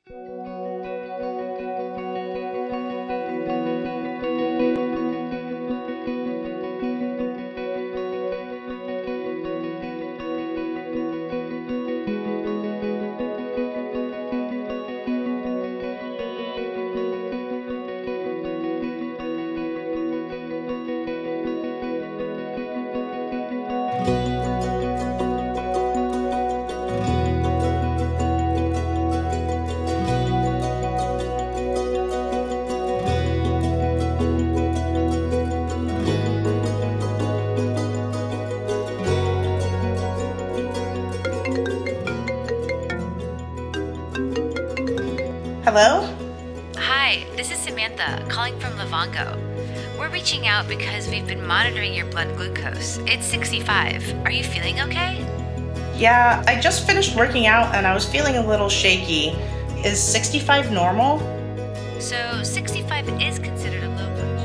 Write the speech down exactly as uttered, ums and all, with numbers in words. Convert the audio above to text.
Hello? Hi, this is Samantha calling from LIvongo. We're reaching out because we've been monitoring your blood glucose. It's sixty-five. Are you feeling okay? Yeah, I just finished working out and I was feeling a little shaky. Is sixty-five normal? So sixty-five is considered a low